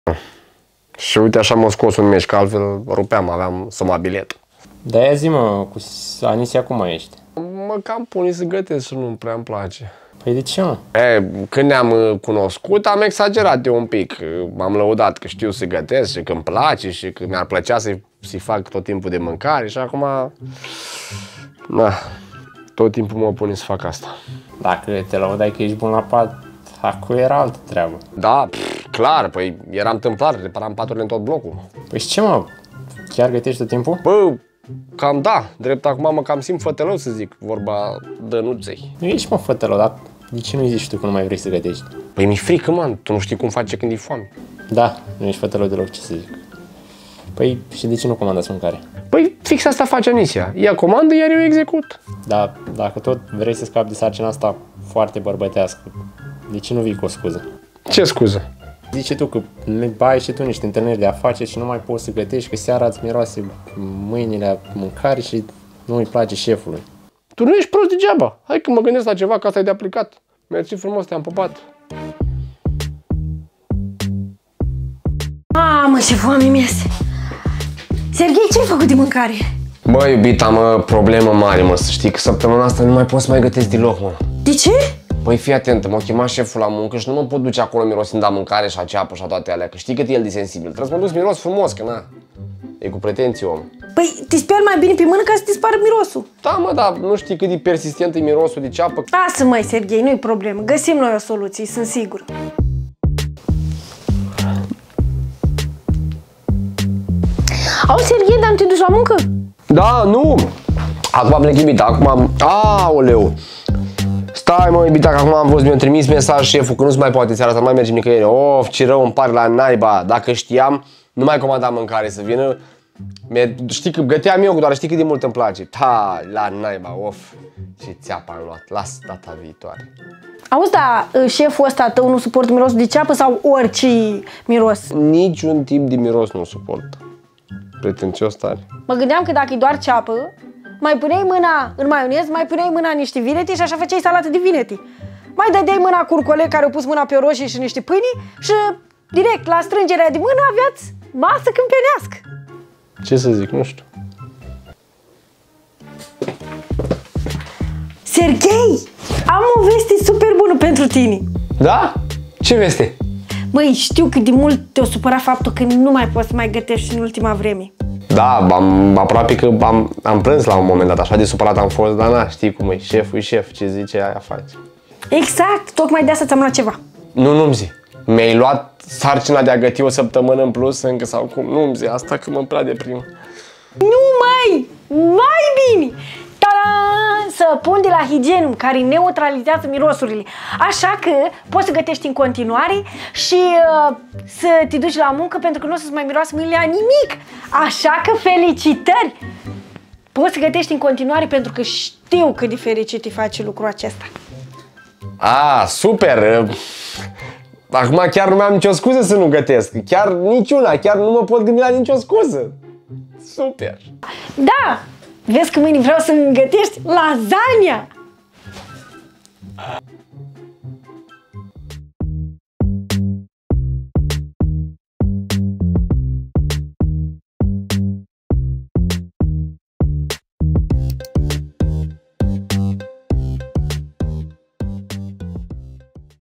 Și uite așa m-a scos un meci, că altfel rupeam, aveam somabilet. De-aia zi-mă, cu Anisia cum mai ești? Mă cam pune să gătesc și nu prea îmi place. Păi de ce, mă? Când ne-am cunoscut, am exagerat eu un pic. M-am lăudat că știu să gătesc și că îmi place și că mi-ar plăcea să-i fac tot timpul de mâncare și acum... Na, tot timpul mă pune să fac asta. Dacă te laudai că ești bun la pat, acum era altă treabă. Da, clar, păi eram tâmplar, reparam paturile în tot blocul. Păi și ce, mă? Chiar gătești tot timpul? Bă, cam da, drept acum mă cam simt fătălău să zic vorba Dănuței. Nu ești, mă, fătălău, dar de ce nu zici tu că nu mai vrei să gătești? Păi mi-e frică, man, tu nu știi cum face când e foame. Da, nu ești fătălău deloc, ce să zic. Păi și de ce nu comandați mâncare? Păi fix asta face Anisia, ea comandă, iar eu execut. Da, dacă tot vrei să scapi de sarcina asta foarte bărbătească, de ce nu vii cu o scuză? Ce scuză? Zice tu că ai și tu niște întâlniri de afaceri și nu mai poți să gătești, că seara îți miroase mâinile a mâncare și nu îi place șefului. Tu nu ești prost degeaba. Hai că mă gândesc la ceva, că asta e de aplicat. Mersi frumos, te-am pupat. Mamă, ce foame mi-este! Serghei, ce-ai făcut de mâncare? Bă, iubita, mă, problemă mare, mă, să știi că săptămâna asta nu mai pot să mai gătesc deloc, mă. De ce? Păi fii atentă, m-a chemat șeful la muncă și nu mă pot duce acolo mirosind la mâncare și a ceapă și a toate alea, că știi cât e el de sensibil. Trebuie să mă duc miros frumos, că na, e cu pretenții om. Păi, te speli mai bine pe mână ca să te dispară mirosul. Da, mă, dar nu știi cât de persistent e mirosul de ceapă. Lasă, măi, Serghei, nu-i problemă. Găsim noi o soluție, sunt sigur. Auzi, Serghei, dar nu te duci la muncă? Da, nu! Acum plec, iubita, acum am... Aoleu! Stai, mă, iubita, că acum am văzut, mi-a trimis mesaj șeful că nu se mai poate seara, să nu mai mergem nicăieri. Of, ce rău îmi pare la naiba. Dacă știam, nu mai comandam mâncare să vină. Știi că găteam eu, doar știi cât de mult îmi place. Ta, la naiba, of. Ce țeapă am luat. Las data viitoare. Auzi, dar șeful ăsta tău nu suportă mirosul de ceapă sau orice miros? Niciun tip de miros nu suport. Pretențios tare. Mă gândeam că dacă e doar ceapă, mai puneai mâna în maionez, mai puneai mâna în niște vinete și așa făceai salată de vinete. Mai dădeai mâna curcole care au pus mâna pe roșii și niște pâini și direct la strângerea de mână aveați masă câmpenească. Ce să zic, nu știu. Serghei, am o veste super bună pentru tine. Da? Ce veste? Băi, știu cât de mult te-o supăra faptul că nu mai poți să mai gătești în ultima vreme. Da, aproape că am plâns la un moment dat, așa de supărat am fost, dar na, știi cum e, șeful e șef, ce zice aia face. Exact, tocmai de asta ți-am luat ceva. Nu-mi zi, mi-ai luat sarcina de a găti o săptămână în plus încă sau cum, nu-mi zi, asta că mă prea deprimă. Nu, mai bine! Ta-da! Săpun de la Hygienum, care neutralizează mirosurile. Așa că poți să gătești în continuare și să te duci la muncă pentru că nu o să-ți mai miroasă mâinile a nimic. Așa că felicitări! Poți să gătești în continuare pentru că știu cât de fericit te face lucrul acesta. Super! Acum chiar nu mai am nicio scuză să nu gătesc. Chiar niciuna, chiar nu mă pot gândi la nicio scuză. Super! Da! Vezi că mâine vreau să-mi gătești lasagna!